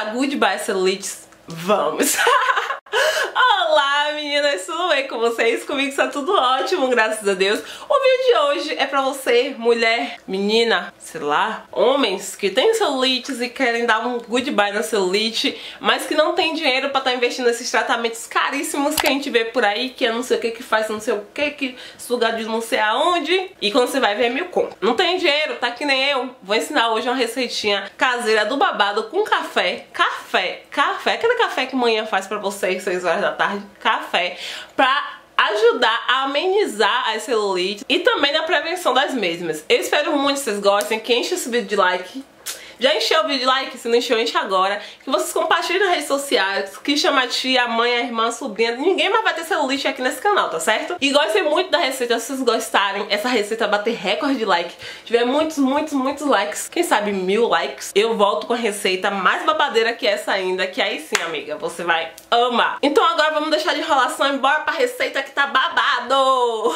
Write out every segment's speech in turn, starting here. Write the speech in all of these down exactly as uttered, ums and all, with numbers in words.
dar goodbye celulites? Vamos! Olá meninas, tudo bem com vocês? Comigo está tudo ótimo, graças a Deus. O vídeo de hoje é pra você, mulher, menina, sei lá, homens que têm celulites e querem dar um goodbye na celulite, mas que não tem dinheiro pra estar tá investindo nesses tratamentos caríssimos que a gente vê por aí, que é não sei o que que faz, não sei o que que suga de não sei aonde, e quando você vai ver é mil conto. Não tem dinheiro, tá que nem eu. Vou ensinar hoje uma receitinha caseira do babado com café, café, café, aquele café que manhã faz pra vocês, seis horas da tarde, café, pra ajudar a amenizar as celulites e também na prevenção das mesmas. Eu espero muito que vocês gostem, que enche esse vídeo de like. Já encheu o vídeo de like? Se não encheu, enche agora. Que vocês compartilhem nas redes sociais, que chama a tia, a mãe, a irmã, a sobrinha. Ninguém mais vai ter celulite aqui nesse canal, tá certo? E gostem muito da receita, se vocês gostarem. Essa receita bater recorde de like. Tiver muitos, muitos, muitos likes. Quem sabe mil likes. Eu volto com a receita mais babadeira que essa ainda. Que aí sim, amiga, você vai amar. Então agora vamos deixar de enrolação e bora pra receita que tá babado.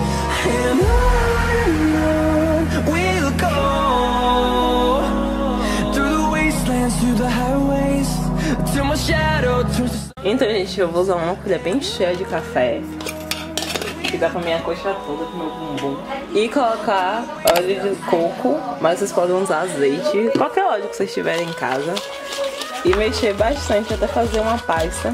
Então, gente, eu vou usar uma colher bem cheia de café, que dá pra minha coxa toda, pro meu bumbum, e colocar óleo de coco, mas vocês podem usar azeite, qualquer óleo que vocês tiverem em casa, e mexer bastante até fazer uma pasta.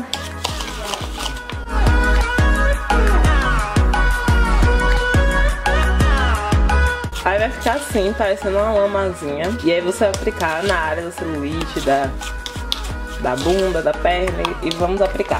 Aí vai ficar assim, parecendo uma lamazinha, e aí você vai aplicar na área da celulite, da da bunda, da perna, e vamos aplicar.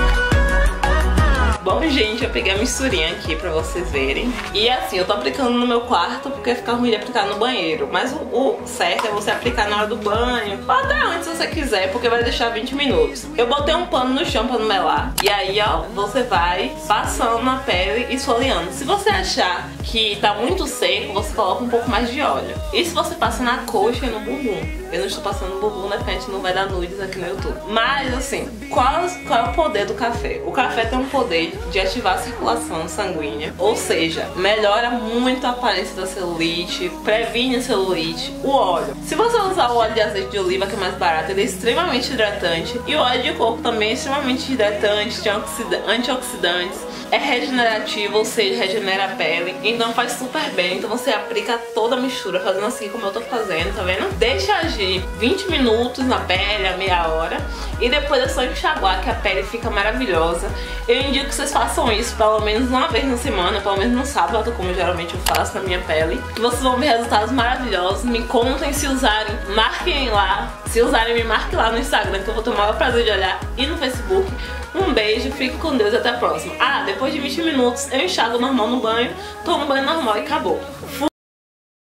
Bom, gente, eu peguei a misturinha aqui pra vocês verem. E assim, eu tô aplicando no meu quarto porque fica ruim de aplicar no banheiro. Mas o, o certo é você aplicar na hora do banho, ou até antes se você quiser, porque vai deixar vinte minutos. Eu botei um pano no chão pra não melar. E aí, ó, você vai passando na pele e esfoliando. Se você achar que tá muito seco, você coloca um pouco mais de óleo. E se você passa na coxa e no bumbum? Eu não estou passando no bumbum, né, porque a gente não vai dar nudes aqui no YouTube. Mas assim, qual, qual é o poder do café? O café tem um poder de ativar a circulação sanguínea, ou seja, melhora muito a aparência da celulite, previne a celulite. O óleo, se você usar o óleo de azeite de oliva, que é mais barato, ele é extremamente hidratante. E o óleo de coco também é extremamente hidratante, tem antioxidantes, é regenerativo, ou seja, regenera a pele, então faz super bem. Então você aplica toda a mistura, fazendo assim como eu tô fazendo, tá vendo? Deixa agir vinte minutos na pele, a meia hora, e depois é só enxaguar que a pele fica maravilhosa. Eu indico que vocês façam isso pelo menos uma vez na semana, pelo menos no sábado, como geralmente eu faço na minha pele, que vocês vão ver resultados maravilhosos. Me contem, se usarem, marquem lá. Se usarem, me marquem lá no Instagram, que eu vou ter o maior prazer de olhar, e no Facebook. Um beijo, fique com Deus e até a próxima. Ah, depois de vinte minutos eu enxago normal no banho, tomo banho normal e acabou.